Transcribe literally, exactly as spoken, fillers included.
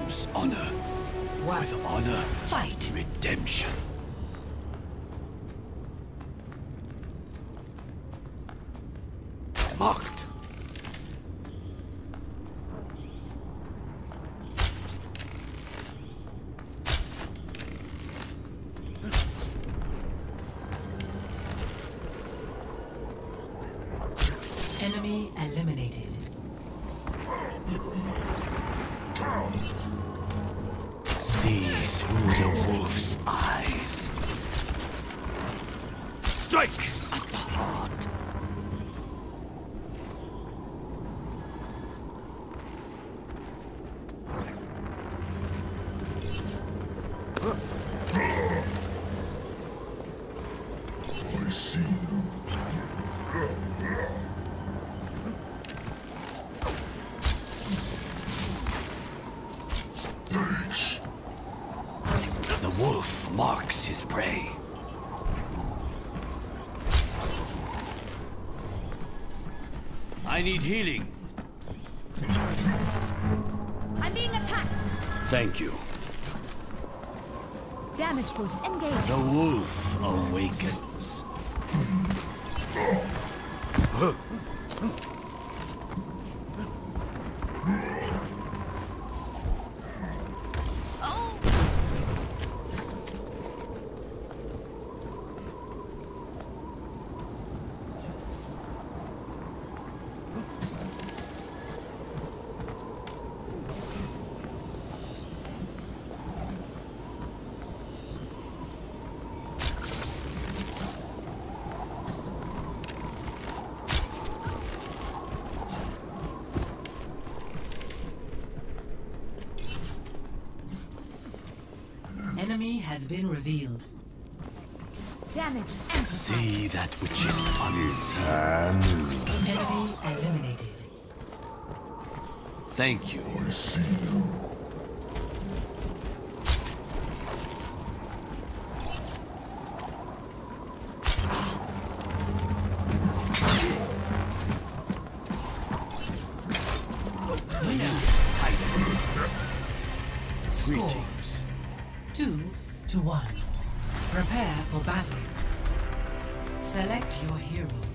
choose honor. One. With honor, Fight. redemption. Marked. Enemy eliminated. See through the wolf's eyes. Strike at the heart. I see them. Thanks. The wolf marks his prey. I need healing. I'm being attacked. Thank you. Damage boost engaged. The wolf awakens. Oh! Enemy has been revealed. Damage amplified. See that which is unseen. Enemy eliminated. Thank you. I see them. Winner. Silence. Score. Greetings. Two to one. Prepare for battle. Select your hero.